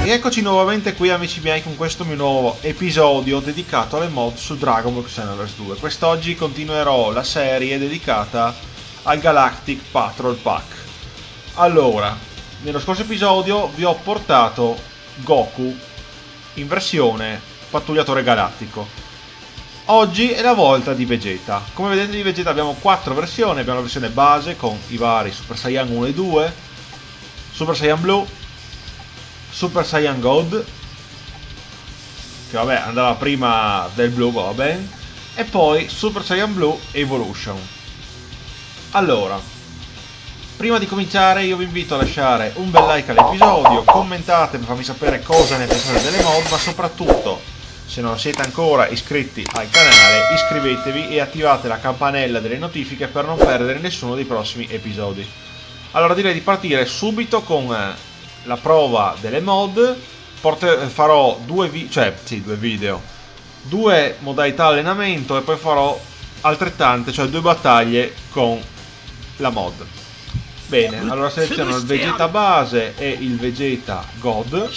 rieccoci nuovamente qui amici miei con questo mio nuovo episodio dedicato alle mod su Dragon Ball Xenoverse 2. Quest'oggi continuerò la serie dedicata al Galactic Patrol Pack. Allora, nello scorso episodio vi ho portato Goku in versione pattugliatore galattico. Oggi è la volta di Vegeta. Come vedete di Vegeta abbiamo 4 versioni, abbiamo la versione base con i vari Super Saiyan 1 e 2, Super Saiyan Blue, Super Saiyan God, che vabbè andava prima del blu, va bene, e poi Super Saiyan Blue Evolution. Allora, prima di cominciare io vi invito a lasciare un bel like all'episodio, commentate per farmi sapere cosa ne pensate delle mod, ma soprattutto, se non siete ancora iscritti al canale, iscrivetevi e attivate la campanella delle notifiche per non perdere nessuno dei prossimi episodi. Allora direi di partire subito con la prova delle mod. Farò due video, 2 modalità allenamento e poi farò altrettante, cioè 2 battaglie con la mod. Bene, allora seleziono il Vegeta base e il Vegeta God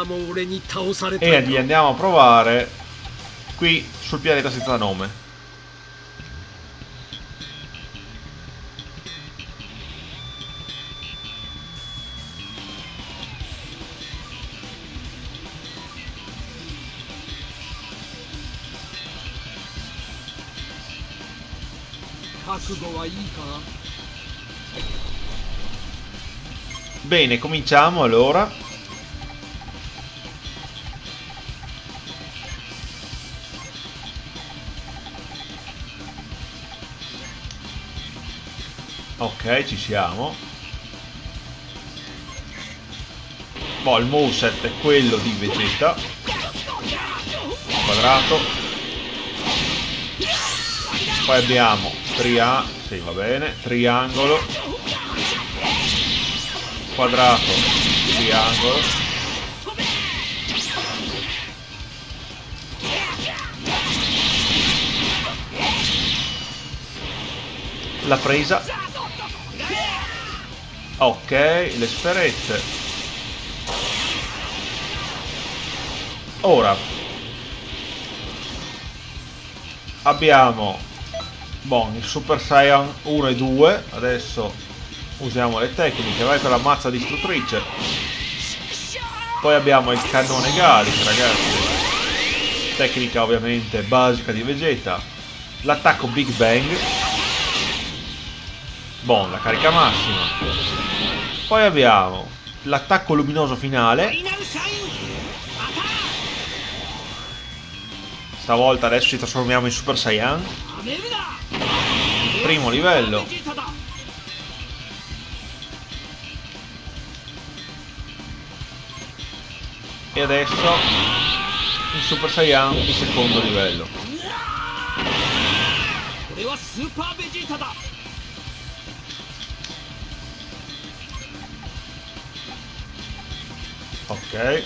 e li andiamo a provare qui sul pianeta senza nome. Bene, cominciamo allora. Ok, ci siamo. Boh, il moveset è quello di Vegeta. Quadrato. Poi abbiamo sì, va bene, triangolo, quadrato, triangolo, la presa, ok, le sferette. Ora abbiamo il Super Saiyan 1 e 2, adesso usiamo le tecniche, vai per la mazza distruttrice. Poi abbiamo il cannone Galic, ragazzi, tecnica ovviamente basica di Vegeta. L'attacco Big Bang, la carica massima. Poi abbiamo l'attacco luminoso finale. Stavolta adesso ci trasformiamo in Super Saiyan. Primo livello. E adesso il Super Saiyan di secondo livello. Ok.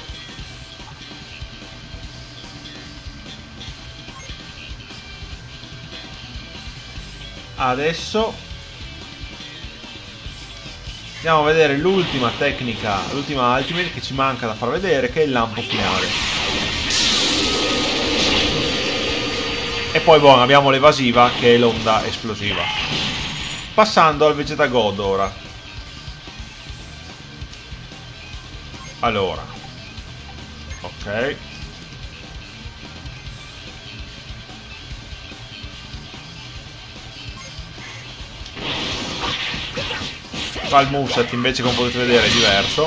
Adesso andiamo a vedere l'ultima tecnica, l'ultima ultimate che ci manca da far vedere, che è il lampo finale. E poi abbiamo l'evasiva, che è l'onda esplosiva. Passando al Vegeta God ora. Allora, ok. Qua il moveset invece, come potete vedere, è diverso.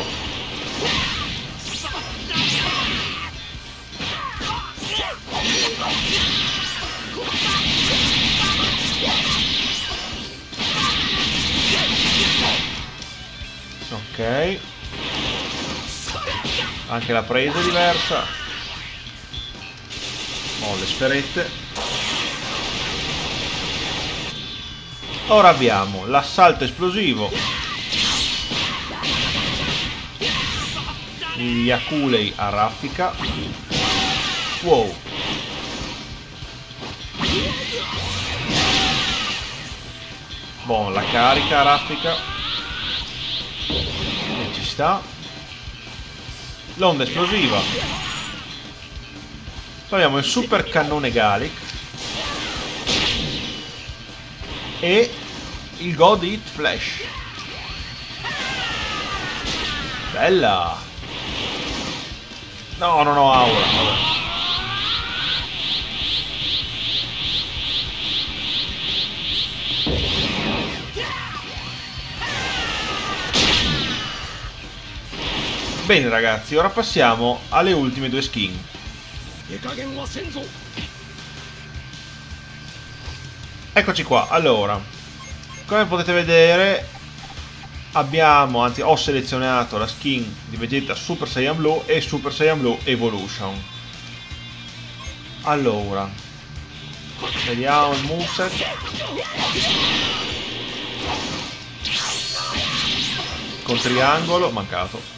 Ok. Anche la presa è diversa. Le sferette. Ora abbiamo l'assalto esplosivo, gli Yakulei a raffica. Wow. La carica a raffica. E ci sta. l'onda esplosiva. Poi abbiamo il super cannone Gallic e il God Eat Flash. Bella. No, non ho aura. Vabbè. Bene ragazzi, ora passiamo alle ultime due skin. Eccoci qua. Allora, come potete vedere abbiamo, anzi ho selezionato la skin di Vegeta Super Saiyan Blue e Super Saiyan Blue Evolution. Allora, vediamo il moveset. Con triangolo, mancato.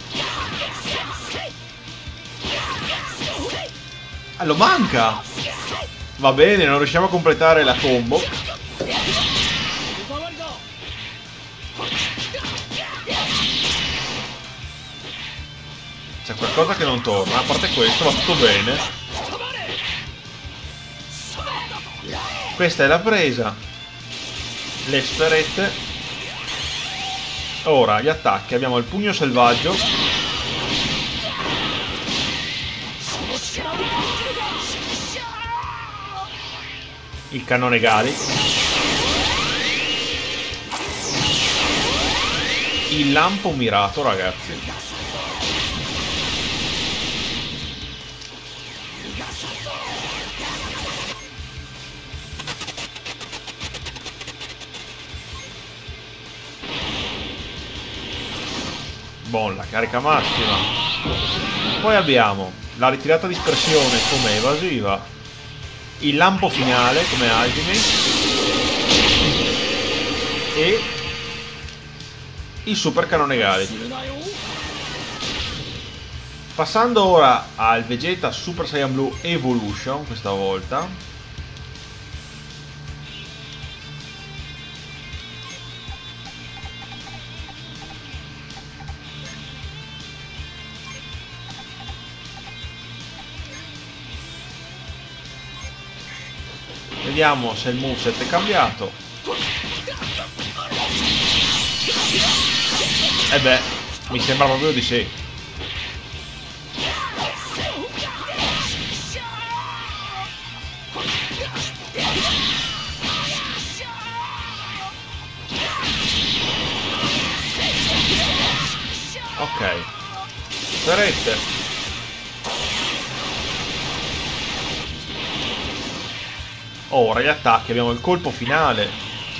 Lo manca! Va bene, non riusciamo a completare la combo. C'è qualcosa che non torna, a parte questo va tutto bene. Questa è la presa. Le sferette. Ora, gli attacchi. Abbiamo il pugno selvaggio. Il cannone Gali, il lampo mirato, ragazzi. Buon, la carica massima. Poi abbiamo la ritirata di dispersione come evasiva, il lampo finale come ultimate e il super cannone Gali. Passando ora al Vegeta Super Saiyan Blue Evolution, questa volta vediamo se il moveset è cambiato. E beh, mi sembra proprio di sì. Ok. Sferette. Ora gli attacchi, abbiamo il colpo finale,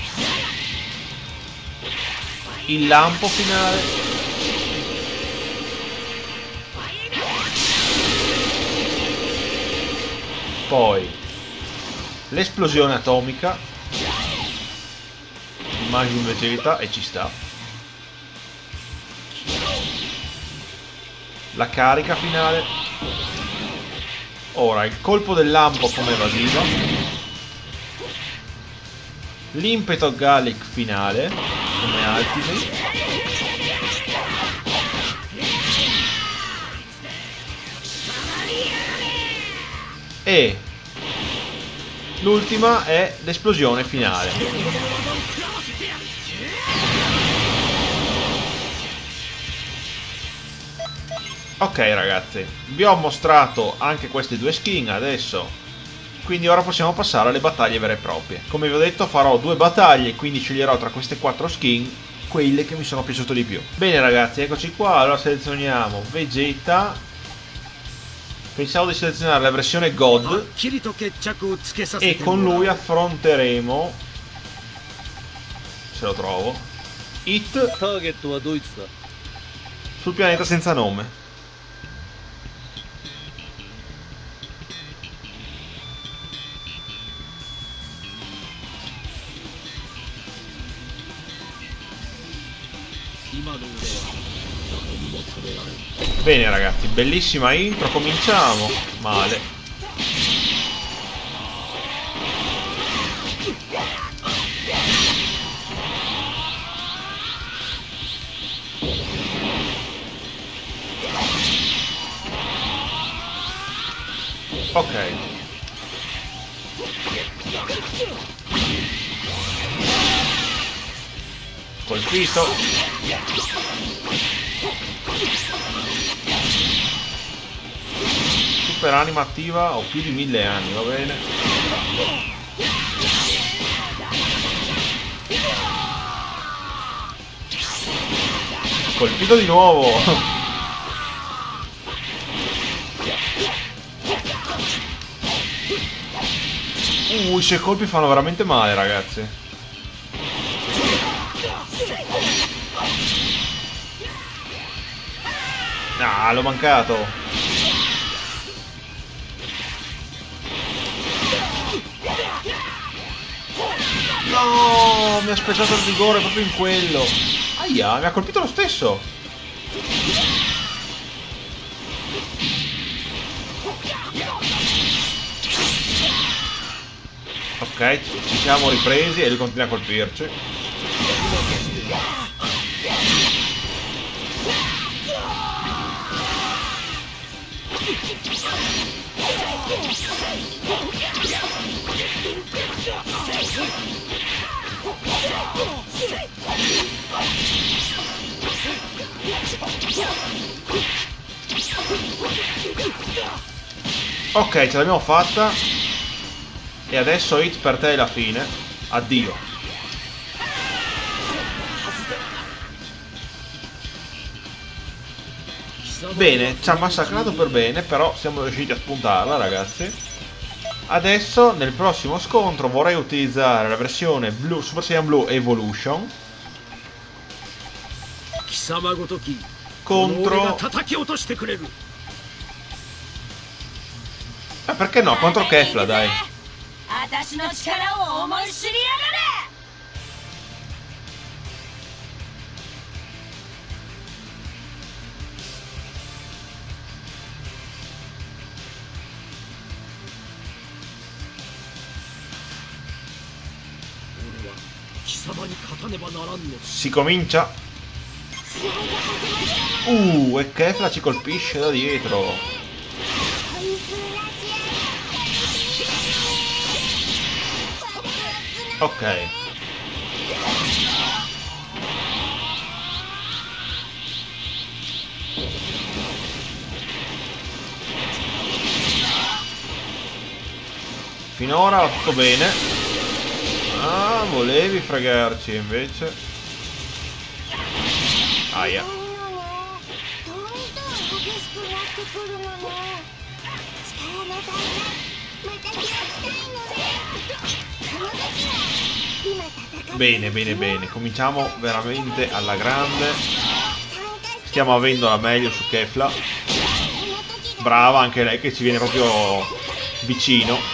il lampo finale, poi l'esplosione atomica, immagino Vegeta e ci sta, la carica finale, ora il colpo del lampo come evasiva, l'impeto Gallic finale come ultimate e l'ultima è l'esplosione finale. Ok ragazzi, vi ho mostrato anche queste due skin adesso. Quindi ora possiamo passare alle battaglie vere e proprie. Come vi ho detto farò 2 battaglie, quindi sceglierò tra queste 4 skin quelle che mi sono piaciute di più. Bene ragazzi, eccoci qua, allora selezioniamo Vegeta. Pensavo di selezionare la versione God e con lui affronteremo, se lo trovo, Hit sul pianeta senza nome. Bene ragazzi, bellissima intro, cominciamo. Male. Ok. Colpito. Super anima attiva, ho più di 1000 anni, va bene. Colpito di nuovo. I suoi colpi fanno veramente male, ragazzi. Ah, l'ho mancato. No, mi ha spezzato il vigore proprio in quello. Aia, mi ha colpito lo stesso. Ok, ci siamo ripresi e lui continua a colpirci. Ok, ce l'abbiamo fatta. E adesso Hit per te è la fine. Addio. Bene, ci ha massacrato per bene, però siamo riusciti a spuntarla, ragazzi. Adesso nel prossimo scontro vorrei utilizzare la versione Blue, Super Saiyan Blue Evolution contro... perché no? Contro Kefla, dai. Si comincia. E Kefla ci colpisce da dietro. Ok. Finora va tutto bene. Ah, volevi fregarci invece. Aia. Bene, bene, bene. Cominciamo veramente alla grande. Stiamo avendo la meglio su Kefla. Brava anche lei che ci viene proprio vicino.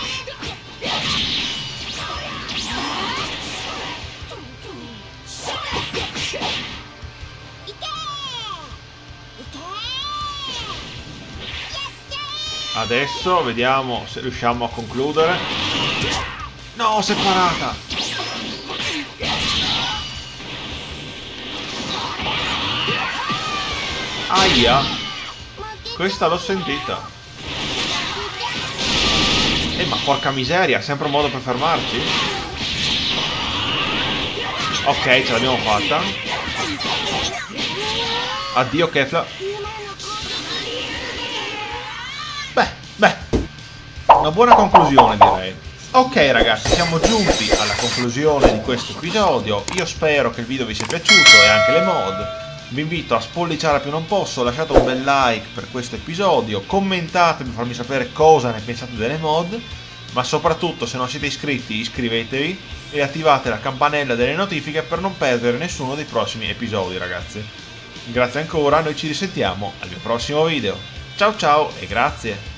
Adesso vediamo se riusciamo a concludere. No, si è parata. Aia. Questa l'ho sentita. Ma porca miseria, sempre un modo per fermarci. Ok, ce l'abbiamo fatta. Addio Kefla. Beh, una buona conclusione direi. Ok ragazzi, siamo giunti alla conclusione di questo episodio. Io spero che il video vi sia piaciuto e anche le mod. Vi invito a spolliciare più non posso, lasciate un bel like per questo episodio, commentate per farmi sapere cosa ne pensate delle mod, ma soprattutto se non siete iscritti iscrivetevi e attivate la campanella delle notifiche per non perdere nessuno dei prossimi episodi ragazzi. Grazie ancora, noi ci risentiamo al mio prossimo video. Ciao ciao e grazie!